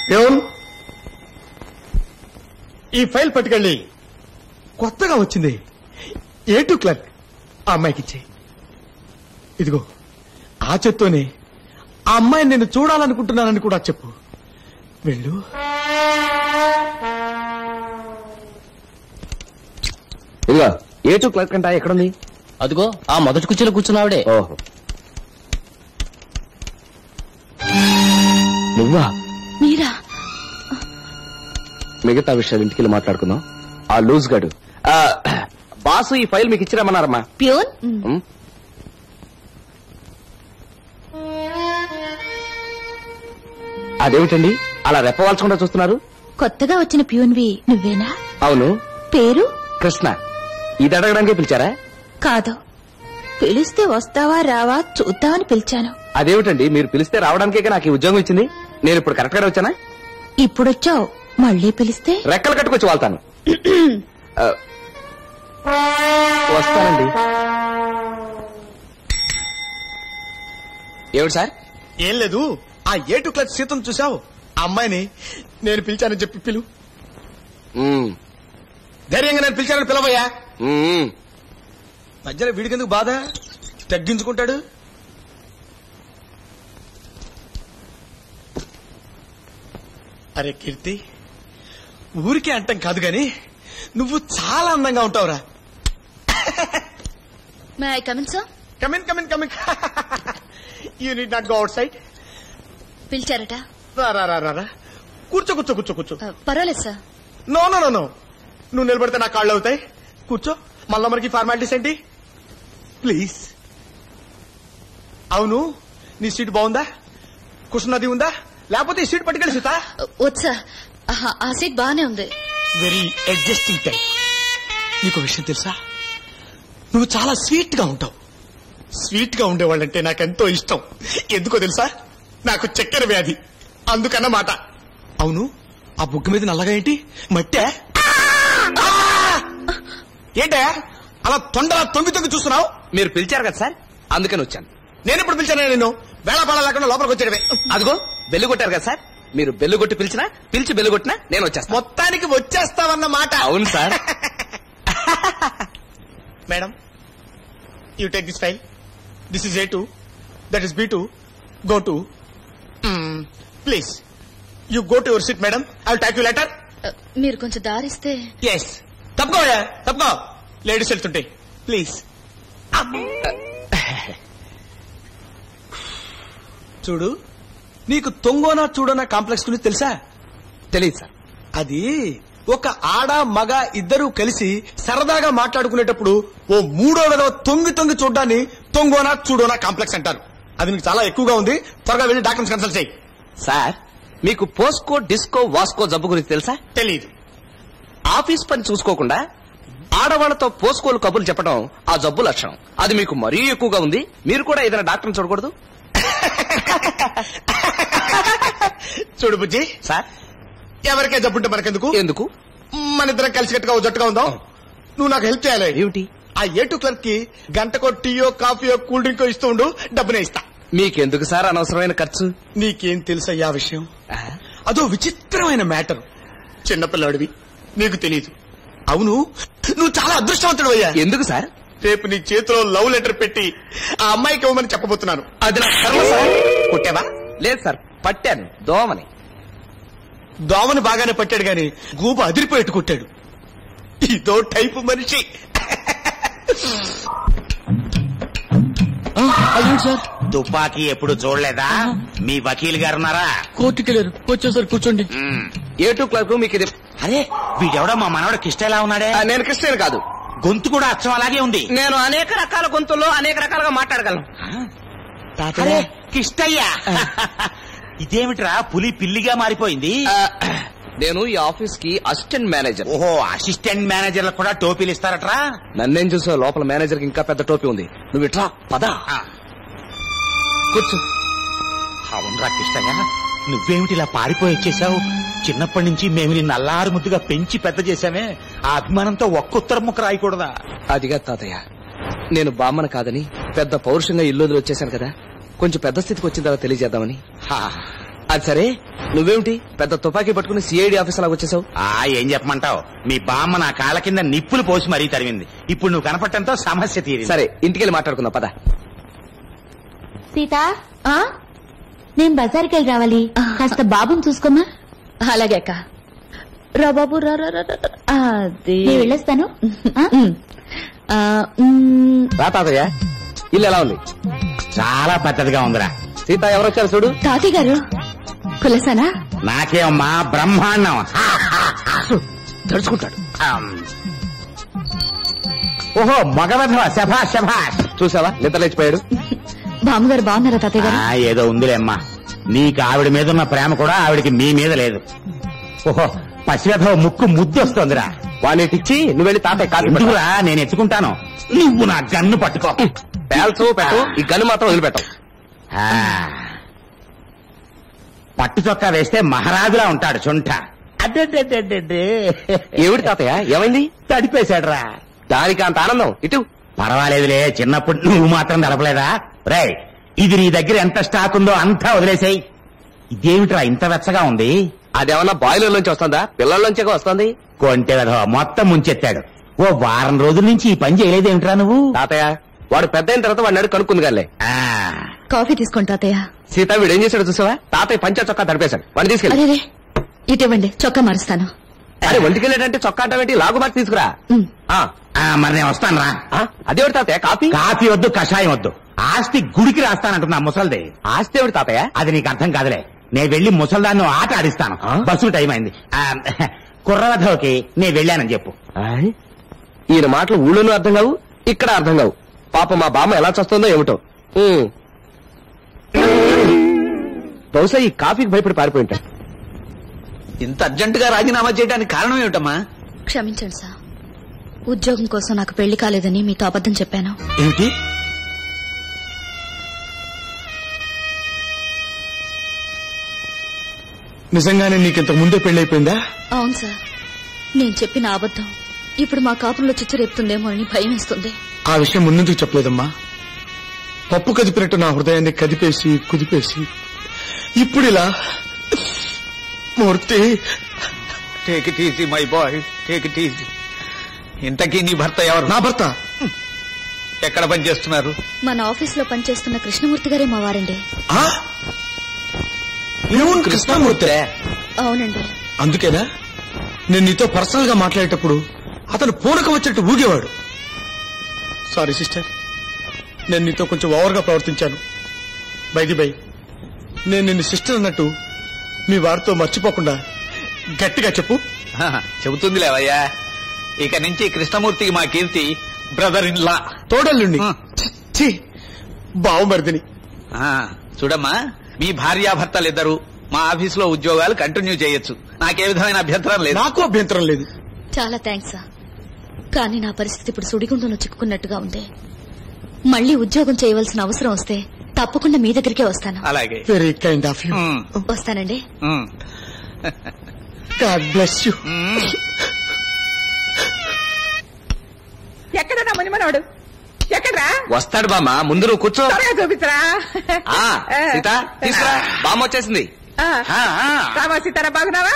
Peon, ఈ file పట్టుకెళ్ళి కొత్తగా వచ్చింది A2 క్లర్క్ ఆ అమ్మాయికి ఇచ్చే. ఇదిగో ఆ చేత్తోనే ఆ అమ్మాయిని నేను చూడాలనుకుంటున్నానని కూడా చెప్పు. వెళ్ళు. ఇదిగో A2 క్లర్క్ అంట ఎక్కడుంది? అదిగో ఆ మొదటి కుర్చీలో కూర్చున్నావిడే. ఓహో, నువ్వా? మీరా? మిగతా విషయాలు ఇంటికి మాట్లాడుకుందాం. ఆ లూజ్ గాడు బాసు ఈ ఫైల్ మీకు ఇచ్చిరమ్మన్నారమ్మా. ప్యూన్, అదేమిటండి అలా రెప్పవాల్చకుండా చూస్తున్నారు? కొత్తగా వచ్చిన ప్యూన్వి నువ్వేనా? అవును. పేరు? కృష్ణ. ఇది అడగడానికే పిలిచారా? కాదు, పిలిస్తే వస్తావా రావా చూద్దామని పిలిచాను. అదేమిటండి మీరు పిలిస్తే రావడానికే నాకు ఈ ఉద్యోగం ఇచ్చింది. నేను ఇప్పుడు కరెక్ట్ గా వచ్చానా? ఇప్పుడొచ్చావు, మళ్ళీ పిలిస్తే రెక్కలు కట్టుకొచ్చి వాళ్తాను. వస్తానండి. ఏమిటి సార్? ఏం లేదు, ఆ A2 క్లర్క్ సీతను చూసావు? ఆ అమ్మాయిని నేను పిలిచానని చెప్పి పిలు. ధైర్యంగా నేను పిలిచానని పిలవయ్యా. మధ్యలో వీడికెందుకు బాధ? తగ్గించుకుంటాడు. అరే కీర్తి, ఊరికే అంటాం కాదు గాని నువ్వు చాలా అందంగా ఉంటావురా. May I come in sir? Come in come in come in. You need not go outside. పిలిచారట? రా కూర్చో కూర్చో కూర్చో కూర్చో. పర్వాలేదు sir. No no no no, నువ్వు నిలబడితే నా కాళ్ళు అవుతాయి. కూర్చో. మళ్ళా మనకి ఫార్మాలిటీస్ ఏంటి? ప్లీజ్. అవును, నీ సీట్ బాగుందా? కుషన్ అది ఉందా? లేకపోతే ఈ సీట్ పట్టుకెళ్ళి సీత. వద్దు సార్, ఆ సీట్ బాగానే ఉంది. Very adjusting type. నీకు విషయం తెలుసా? నువ్వు చాలా స్వీట్ గా ఉంటావు. స్వీట్ గా ఉండేవాళ్ళంటే నాకెంతో ఇష్టం. ఎందుకో తెలుసా? నాకు చక్కెర వ్యాధి, అందుకన్నమాట. అవును, ఆ బుగ్గ మీద నల్లగా ఏంటి? మట్టే? ఏంటే అలా తొండలా తొంగి తొంగి చూస్తున్నావు? మీరు పిలిచారు కదా సార్, అందుకని వచ్చాను. నేను ఇప్పుడు పిలిచాను? నేను వేళపాడ లేకుండా లోపలికి వచ్చాడమే. అదిగో బెల్లు కొట్టారు కదా సార్, మీరు బెల్లు కొట్టి పిలిచినా పిలిచి బెల్లు కొట్టినా నేను వచ్చేస్తాను. మొత్తానికి వచ్చేస్తావన్నమాట. అవును sir. Madam, you take this file. This is A2, that is B2. Go to please. You go to your seat madam. I will talk you letter. మీరు కొంచెం దారిస్తే. ఎస్, తప్పుకోయా తప్పుకో. లేడీస్ వెళ్తుంటాయి. ప్లీజ్. చూడు, నీకు తొంగోనా చూడోనా కాంప్లెక్స్ గురించి తెలుసా? తెలియదు సార్. అది ఒక ఆడ మగ ఇద్దరు కలిసి సరదాగా మాట్లాడుకునేటప్పుడు ఓ మూడో విధవ తొంగి తొంగి చూడ్డాన్ని తొంగోనా చూడోనా కాంప్లెక్స్ అంటారు. అది నీకు చాలా ఎక్కువగా ఉంది. త్వరగా వెళ్ళి డాక్టర్స్ కన్సల్ట్ చేయి. సార్, మీకు పోస్కో డిస్కో వాస్కో జబ్బు గురించి తెలుసా? తెలీదు. ఆఫీస్ పని చూసుకోకుండా ఆడవాళ్లతో పోస్కోలు కబుర్లు చెప్పడం ఆ జబ్బు లక్షణం. అది మీకు మరీ ఎక్కువగా ఉంది. మీరు కూడా ఏదైనా డాక్టర్ని చూడకూడదు? చూడు బుజ్జి సార్, ఎవరికే జబ్బుంటే మనకెందుకు? ఎందుకు? మన ఇద్దరం కలిసికట్టుగా జట్టుగా ఉందాం. నువ్వు నాకు హెల్ప్ చేయాలి. ఏమిటి? ఆ A2 క్లర్క్ కి గంటకో టీయో కాఫీయో కూల్ డ్రింకో ఇస్తూ ఉండు, డబ్బునే ఇస్తా. మీకెందుకు సార్ అనవసరమైన ఖర్చు? నీకేం తెలుసయ్యా విషయం? అదో విచిత్రమైన మ్యాటర్. చిన్నపిల్లాడివి, నీకు తెలీదు. అవును, నువ్వు చాలా అదృష్టవంతుడు అయ్యా. ఎందుకు సార్? రేపు నీ చేతిలో లవ్ లెటర్ పెట్టి ఆ అమ్మాయికి ఇవ్వమని చెప్పబోతున్నాను. అది నా కర్మ సార్. కొట్టావా? లేదు సార్, పట్టాను దోమని. దోమని బాగానే పట్టాడు గాని గూబ అదిరిపోయేట్టు కొట్టాడు. ఇదో టైపు మనిషి. అదేంటి సార్? తుపాకీ ఎప్పుడు చూడలేదా? మీ వకీల్ గారున్నారా? కోర్టుకెళ్ళారు. వచ్చేసారు, కూర్చోండి. A2 క్లర్క్ మీకు ఇది. అరే, వీడెవడో మా మనవడు కిష్ట ఎలా ఉన్నాడే? నేను క్రిస్టియన్ కాదు. గొంతు కూడా అచ్చం అలాగే ఉంది. నేను అనేక రకాల గొంతుల్లో అనేక రకాలుగా మాట్లాడగలను. అరే కిష్టయ్యా, ఇదేమిట్రా పులి పిల్లిగా మారిపోయింది? నేను ఈ ఆఫీస్ కి అసిస్టెంట్ మేనేజర్. ఓహో, అసిస్టెంట్ మేనేజర్లకు కూడా టోపీలు ఇస్తారట్రా? నన్నేం చూసావు? లోపల మేనేజర్ కి ఇంకా పెద్ద టోపీ ఉంది. నువ్వు ఇట్లా పదా కూర్చో. అవునరా కిష్టయ్య, నువ్వేమిటి ఇలా పారిపోయి వచ్చేసావు? చిన్నప్పటి నుంచి మేము నిన్ను అల్లారు ముద్దుగా పెంచి పెద్ద చేశామే, ఆ అభిమానంతో ఒక్క ఉత్తరం ముక్క రాయకూడదా? అదిగా తాతయ్య, నేను బామ్మను కాదని పెద్ద పౌరుషంగా ఇల్లు వదిలి వచ్చేసాను కదా, కొంచెం పెద్ద స్థితికి వచ్చిన తర్వాత తెలియజేద్దామని. అది సరే, నువ్వేమిటి పెద్ద తుపాకీ పట్టుకుని సిఐడి ఆఫీస్ లాగా వచ్చేసావు? ఏం చెప్పమంటావు, మీ బామ్మ నా కాళ్ళ కింద నిప్పులు పోసి మరీ తరిమింది. ఇప్పుడు నువ్వు కనపడటంతో సమస్య తీరింది. సరే, ఇంటికెళ్ళి మాట్లాడుకుందాం పద. సీత, నేను బజార్కి వెళ్ళి రావాలి, కాస్త బాబుని చూసుకోమా. అలాగే అక్క. రా బాబు రా రా రా రా. అది నేను వెళ్ళొస్తాను. రా తాతయ్య, ఇల్లు ఎలా ఉంది? చాలా పెద్దదిగా ఉందిరా. సీత ఎవరొచ్చారు చూడు. తాతయ్య గారు కులసానా? నాకేమమ్మా బ్రహ్మాండం. తడుచుకుంటాడు. ఓహో మగవధవ, శభాష్ శభాష్. చూసావా నిద్రలేచిపోయాడు. బామ్మగారు బాగున్నారా తాతయ్య గారు? ఏదో ఉందిలేమ్మా, నీకు ఆవిడ మీద ఉన్న ప్రేమ కూడా ఆవిడికి మీ మీద లేదు. ఓహో పసివధవ ముక్కు ముద్దొస్తోందిరా. వాడినిచ్చి నువ్వు వెళ్ళి తాతయ్య కాదు. ఎందుకురా, నేను ఎత్తుకుంటాను, నువ్వు నా గన్ను పట్టుకో. పేల్చు పెట్టు, ఈ గన్ను మాత్రం వదిలిపెట్టావు. పట్టు చొక్కా వేస్తే మహారాజులా ఉంటాడు చుంట. ఏమిటి తాతయ్య, ఏమైంది? తడిపేశాడురా. దానికి అంత ఆనందం. ఇటు పర్వాలేదులే, చిన్నప్పుడు నువ్వు మాత్రం తడపలేదా? రే, ఇది నీ దగ్గర ఎంత స్టాక్ ఉందో అంతా వదిలేసాయి. ఇదేమిట్రా ఇంత వెచ్చగా ఉంది? అదేమన్నా బాయిలర్ నుంచి వస్తుందా, పిల్లల నుంచే వస్తుంది? కొంటె వెధవ మొత్తం ముంచెత్తాడు. ఓ వారం రోజుల నుంచి ఈ పని చేయలేదేమిట్రా నువ్వు? తాతయ్య, వాడు పెద్ద అయిన తర్వాత వాడిని అడిగి కనుక్కుంది గాలే. కాఫీ తీసుకోండి తాతయ్య. సీత వీడు ఏం చేశాడు చూసావా? తాతయ్య పంచ చొక్కా తడిపేశాడు. వాడిని తీసుకెళ్ళి. అరే ఇటివ్వండి, చొక్కా మారుస్తాను. అరే ఒంటికెళ్ళేటంటే చొక్కా అంటే లాగు మార్చి తీసుకురా. మరి నేను వస్తాను రా. అదేవిడు తాతయ్య? కాఫీ కాఫీ వద్దు, కషాయం వద్దు. ఆస్తి గుడికి రాస్తానంటున్నా ముసల్ది. ఆస్తి ఎవడు తాతయ్య? అది నీకు అర్థం కాదులే. నేను వెళ్లి ముసల్దాన్ని ఆట ఆడిస్తాను. బస్సు టైం అయింది. కుర్రవధవకి నేను వెళ్ళానని చెప్పు. ఈయన మాటలు ఊళ్ళోనూ అర్థం కావు, ఇక్కడ అర్థం కావు. పాప మా బామ్మ ఎలా చస్తుందో ఏమిటో. బహుశా ఈ కాఫీకి భయపడి పారిపోయి ఉంటాడు. ఇంత అర్జెంటుగా రాజీనామా చేయడానికి కారణం ఏమిటమ్మా? క్షమించండి సార్, ఉద్యోగం కోసం నాకు పెళ్లి కాలేదని మీతో అబద్ధం చెప్పాను. ఏమిటి? నిజంగానే నీకింతకు ముందే పెళ్లైపోయిందా? అవును సార్, నేను చెప్పిన అబద్ధం ఇప్పుడు మా కాపురంలో చిచ్చు రేపుతుందేమో అని భయం వేస్తుంది. ఆ విషయం ముందుకు చెప్పలేదమ్మా. పప్పు కదిపినట్టు నా హృదయాన్ని కదిపేసి కుదిపేసి ఇప్పుడు ఇలా. Murthy, take it easy my boy, take it easy. ఇంతకీ నీ భర్త ఎవరు? నా భర్త ఎక్కడ పనిచేస్తున్నారు? మన ఆఫీస్ లో పనిచేస్తున్న కృష్ణమూర్తి గారే మా వారండి. కృష్ణమూర్తి? అవునండి. అందుకేనా నేను నీతో పర్సనల్ గా మాట్లాడేటప్పుడు అతను పూనకం వచ్చేట్టు ఊగేవాడు. సారీ సిస్టర్, నేను నీతో కొంచెం ఓవర్గా ప్రవర్తించాను. బై నేను నిన్ను సిస్టర్ అన్నట్టు మీ వారితో మర్చిపోకుండా గట్టిగా చెప్పు. చెబుతుంది లేవయ్యా. ఇక నుంచి కృష్ణమూర్తికి మా కీర్తి బ్రదర్ ఇన్ లా, తోడల్లుండి. బావుమరిదిని. చూడమ్మా, మీ భార్యాభర్తలిద్దరూ మా ఆఫీసులో ఉద్యోగాలు కంటిన్యూ చేయొచ్చు. నాకే విధమైన అభ్యంతరం లేదు. నాకు అభ్యంతరం లేదు. చాలా థ్యాంక్స్ సార్, కానీ నా పరిస్థితి ఇప్పుడు సుడిగుండంలో చిక్కుకున్నట్టుగా ఉంది. మళ్లీ ఉద్యోగం చేయవలసిన అవసరం వస్తే తప్పకుండా మీ దగ్గరికే వస్తాను. అలాగే. Very kind of you. వస్తానండి. God bless you. ఎక్కడన్నా మునిమనోడు? ఎక్కడ్రా? వస్తాడు బామ్మ, ముందు నువ్వు కూర్చో. చూపించరా. సీత తీసుకురా, బామ్మ వచ్చేసింది. రామా సీతారా, బాగున్నావా?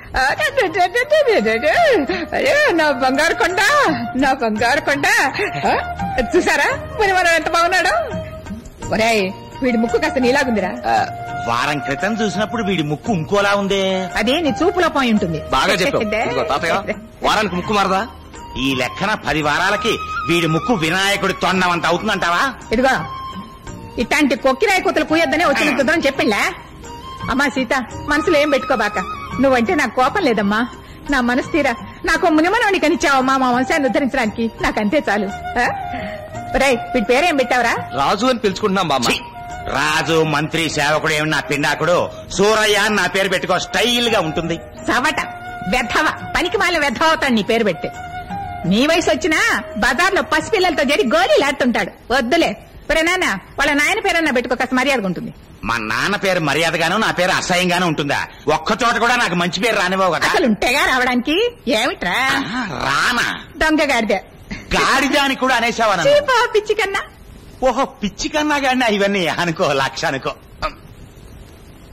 అయ్యో నా బంగారు కొండ, నా బంగారు కొండ. చూసారా మునిమనోడు ఎంత బాగున్నాడు? ఒరే, వీడి ముక్కు కాస్త నీలాగుందిరా. వారం క్రితం చూసినప్పుడు వీడి ముక్కు ఇంకోలా ఉందే. అదే నీ చూపులో పోయి ఉంటుంది. బాగా చెప్పావు. ఇదిగో తాతయ్య, వారానికి ముక్కు మారదా? ఈ లెక్కన 10 వారాలకి వీడి ముక్కు వినాయకుడి తొండమంత అవుతుందంటావా? ఇదిగో ఇట్లాంటి కొక్కిరాయి కూతలు పూయొద్దనే వచ్చిన కుదరని చెప్పిండ్లా. అమ్మా సీత, మనసులో ఏం పెట్టుకోబాక. నువ్వంటే నాకు కోపం లేదమ్మా. నా మనసు తీరా నాకు మునిమనోని కనిచ్చావమ్మా మా వంశాన్ని ఉద్ధరించడానికి. నాకంతే చాలు. రేయ్, వీడి పేరేం పెట్టావురా? రాజు అని పిలుచుకుంటున్నాం బామ్మ. రాజు, మంత్రి, సేవకుడు ఏమి నా పిండాకుడు. సూరయ్య అని నా పేరు పెట్టుకో, స్టైల్ గా ఉంటుంది. సవట వ్యర్థవ, పనికి మాల వ్యర్థవ అవుతాడు నీ పేరు పెట్టి. నీ వయసు వచ్చినా బజార్లో పసిపిల్లలతో జరి గోళీలాడుతుంటాడు. వద్దులే. ఒరే నాన్న, వాళ్ళ నాయన పేరన్నా పెట్టుకో, కాస్త మర్యాదగా ఉంటుంది. మా నాన్న పేరు మర్యాదగాను, నా పేరు అసహ్యంగాను ఉంటుందా? ఒక్క చోట కూడా నాకు మంచి పేరు రానివ్వవు కదా. అసలు ఉంటేగా రావడానికి. ఏమిట్రా రానా? దొంగ గాడిద. గాడిదాని కూడా అనేసావా? పిచ్చి కన్నా. ఓహో, పిచ్చి కన్నా గాడినా? ఇవన్నీ అనుకో, లక్ష అనుకో.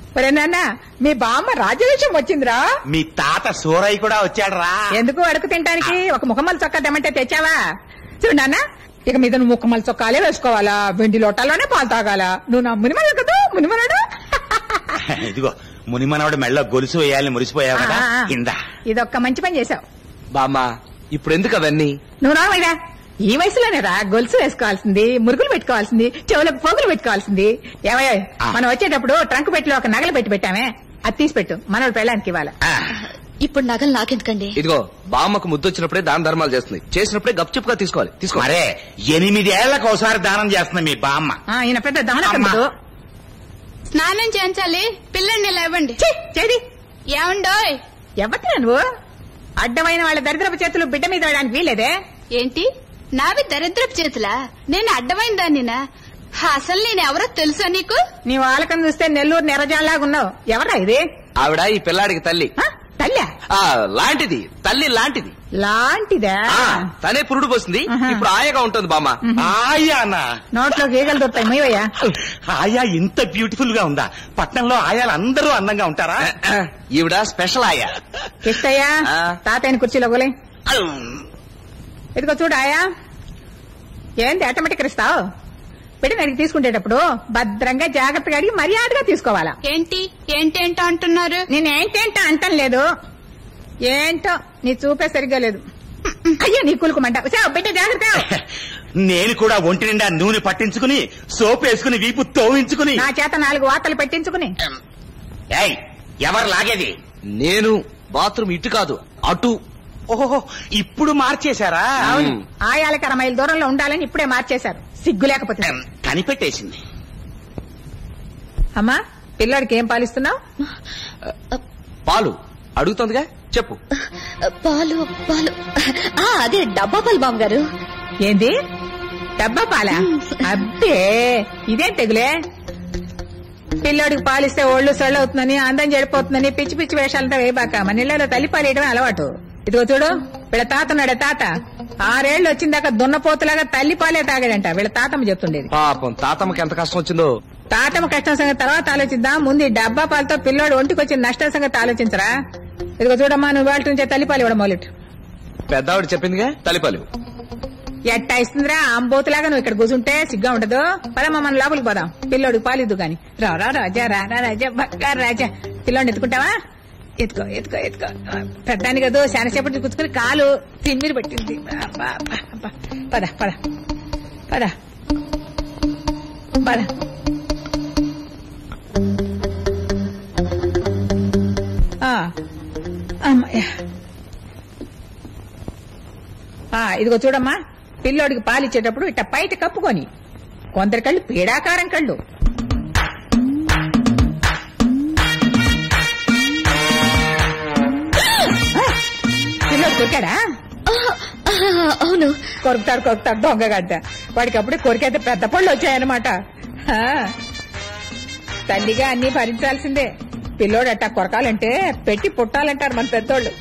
ఒరే నాన్న మీ బామ్మ రాజ్యదేశం వచ్చిందిరా. మీ తాత సూరయ్య కూడా వచ్చాడురా. ఎందుకు అడుగు తింటానికి ఒక ముఖమల్ చొక్కా తెమ్మంటే తెచ్చావా? చూడు నాన్న, ఇక మీద నువ్వు ముఖమల్ చొక్కాలే వేసుకోవాలా, వెండి లోటాల్లోనే పాలు తాగాలా. నువ్వు నా మునిమడు కదా, మునిమనుడు. ఇదిగో మునిమనవాడు మెళ్ళ గొలుసు వేయాలని మురిసిపోయావు కదా, ఇందా. ఇదొక్క మంచి పని చేశావు బామ్మ. ఇప్పుడు ఎందుకు అవన్నీ? నువ్వు రావైనా ఈ వయసులోనే రా గొలుసు వేసుకోవాల్సింది, మురుగులు పెట్టుకోవాల్సింది, చెవులకు పోగులు పెట్టుకోవాల్సింది. ఏమయ్యా మనం వచ్చేటప్పుడు ట్రంక్ పెట్టిలో ఒక నగలు పెట్టామే, అది తీసి పెట్టు, మనోడు పెళ్ళానికి ఇవ్వాలి. ఇప్పుడు నగలు నాకెందుకండి? ఇదిగో బామ్మకు ముద్దొచ్చినప్పుడే దాన ధర్మాలు చేస్తుంది, చేసినప్పుడే గప్చుప్గా తీసుకోవాలి. తీసుకో. మరే 8 ఏళ్లకు ఒకసారి దానం చేస్తుంది మీ బామ్మ. ఈయన పెద్ద దానకమ్ముడు. స్నానం చేయించాలి, పిల్లండి లేవండి. చేది ఏమండోయ్? ఎవరినా నువ్వు? అడ్డమైన వాళ్ళ దరిద్రపు చేతులు బిడ్డ మీద వేయడానికి వీలేదే. ఏంటి నావి దరిద్రపు చేతులా? నేను అడ్డమైన దాన్నినా? అసలు నేను ఎవరో తెలుసా నీకు? నీ వాళ్ళకం చూస్తే నెల్లూరు నెరజాలాగా ఉన్నావు. ఎవరా ఇది? ఆవిడ ఈ పిల్లాడికి తల్లి. తల్లి లాంటిది, తల్లి లాంటిది. లాంటిదా? తనే పురుడు పోసింది, ఇప్పుడు ఆయాగా ఉంటుంది బామ్మ. ఆయానా? నోట్లో గీగలు దొరుకుతాయి మొయ్యా. ఆయా ఇంత బ్యూటిఫుల్ గా ఉందా? పట్నంలో ఆయాలు అందరూ అందంగా ఉంటారా? ఈవిడ స్పెషల్ ఆయా. కిష్టయ్యా, తాతయ్యని కుర్చీలో గోలే. ఇదిగో చూడు ఆయా, ఏంది ఆటోమేటిక్ ఇస్తావు? బిడ్డని అడిగి తీసుకునేటప్పుడు భద్రంగా జాగ్రత్తగా అడిగి మర్యాదగా తీసుకోవాలా. ఏంటి ఏంటేంటో అంటున్నారు? నేను ఏంటేంటో అంటాను లేదు, ఏంటో నీ చూపే సరిగ్గా లేదు. అయ్యో నీ కులుకుమంట. బిడ్డ జాగ్రత్త. నేను కూడా ఒంటి నిండా నూనె పట్టించుకుని, సోపు వేసుకుని, వీపు తోవించుకుని, నా చేత 4 వాతలు పెట్టించుకుని. ఎవరు లాగేది? నేను. బాత్రూమ్ ఇటు కాదు అటు. ఓహో, ఇప్పుడు మార్చేశారా? అవును, ఆయాలకి 60 మైలు దూరంలో ఉండాలని ఇప్పుడే మార్చేశారు, సిగ్గు లేకపోతే. కనిపెట్టేసింది. అమ్మా, పిల్లాడికి ఏం పాలిస్తున్నావు? పాలు అడుగుతుందిగా, చెప్పు. పాలు పాలు అదే డబ్బా పాలు బామ్మగారు. ఏంది డబ్బా పాలా? అబ్బే ఇదేం తెగులే. పిల్లోడికి పాలిస్తే ఒళ్ళు సొళ్ళు అవుతుందని, అందం చెడిపోతుందని పిచ్చి పిచ్చి వేషాలంతా వేయబాక. మన ఇళ్లలో తల్లి పాలేయడమే అలవాటు. ఇదిగో చూడు, వీళ్ళ తాతన్నాడే తాత 6 ఏళ్లు వచ్చిందాకా దున్నపోతులాగా తల్లి పాలే తాగాడంట. వీళ్ళ తాతమ్మ చెప్తుండేది. పాపం తాతమ్మకి ఎంత కష్టం వచ్చిందో. తాతమ్మ కష్టం సంగతి తర్వాత ఆలోచిద్దాం, ముందు ఈ డబ్బా పాలతో పిల్లోడు ఒంటికి వచ్చిన నష్టం సంగతి ఆలోచించరా. ఇదిగో చూడమ్మా, నువ్వు వాళ్ళ నుంచే తల్లిపాలు ఇవ్వడం మొదలెట్టు. పెద్దవాడు చెప్పిందిగా తల్లిపాలు. ఎట్టా ఇస్తుందిరా అంబోతులాగా నువ్వు ఇక్కడ కూర్చుంటే సిగ్గా ఉండదు. పదమ్మా మనం లోపలికి పోదాం, పిల్లోడికి పాలిద్దు గాని. రా రాజా, రాజా, బంగారు రాజా. పిల్లోడిని ఎత్తుకుంటావా? ఎత్తుకో ఎత్తుకో ఎత్తుకో. పెద్దాన్ని కదా శానసేపటి కూర్చుకుని కాలు తిమ్మిరి పెట్టింది. పద పద పద పద. ఇదిగో చూడమ్మా, పిల్లోడికి పాలిచ్చేటప్పుడు ఇట్ట పైట కప్పుకొని. కొందరి కళ్ళు పీడాకారం కళ్ళు. పిల్లోడు కొరికాడా? అవును, కొరుకుతాడు దొంగగడ్డ. వాడికి అప్పుడే కొరికైతే పెద్ద పళ్ళు వచ్చాయన్నమాట. తల్లిగా అన్ని భరించాల్సిందే. పిల్లోడు అట్టా కొరకాలంటే పెట్టి పుట్టాలంటారు మన పెద్దోళ్ళు.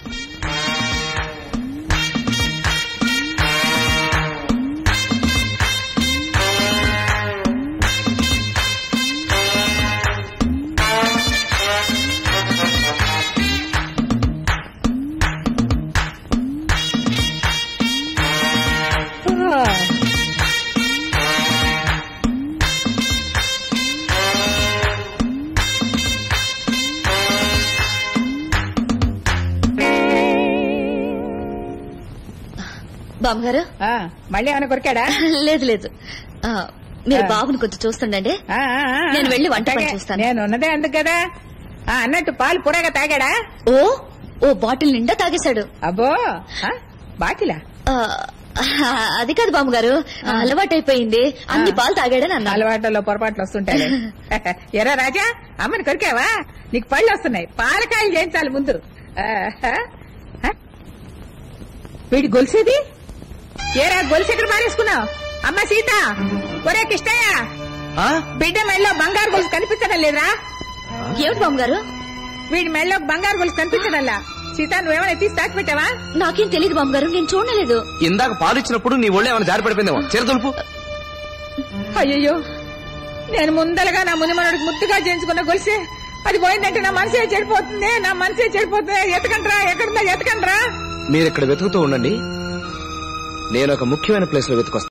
బామ్మగారు మళ్ళీ ఏమైనా కొరికాడా? లేదు లేదు, మీరు బాబుని కొంచెం చూస్తుండండి, నేను వెళ్లి వంట పని చూస్తాను. నేను ఉన్నదే అందుకు కదా. అన్నట్టు పాలు పూరగా తాగాడా? ఓ బాటిల్ నిండా తాగేశాడు. అబ్బో, బాటిలా? అది కాదు బామ్మగారు, అలవాటైపోయింది. అన్ని పాలు తాగాడని అన్న. అలవాట్లలో పొరపాట్లు వస్తుంటాయి. ఎరా రాజా, అమ్మని కొరికావా? నీకు పళ్ళు వస్తున్నాయి, పాలకాయలు చేయించాలి ముందు. వీడి గొలిసేది ఏరా? గొలుసు ఎక్కడ మారేసుకున్నావు? అమ్మ సీత, ఒరే కిష్టయ్య, బిడ్డ మెళ్ళలో బంగారు గొలుసు కనిపించడం లేదురా? ఏమిటి బామ్మగారు? వీడి మెళ్ళలో బంగారు గొలుసు కనిపించడంలా. సీత, నువ్వేమైనా తీసి దాచిపెట్టావా? నాకేం తెలియదు బామ్మగారు, నేను చూడలేదు. ఇందాక పాలు ఇచ్చినప్పుడు నీ ఒళ్ళు ఏమైనా జారి పడిపోయిందేమో, చిరదులుపు. అయ్యయ్యో, నేను ముందలగా నా మునిమనుడికి ముద్దుగా చేయించుకున్న గొలిసే అది పోయిందంటే నా మనసే చెడిపోతుంది, నా మనసే చెడిపోతుంది. ఎతకండ్రా, ఎక్కడుందా ఎతకండ్రా. మీరు ఇక్కడ వెతుకుతూ ఉండండి, నేను ఒక ముఖ్యమైన ప్లేస్ లో వెతుకొస్తాను.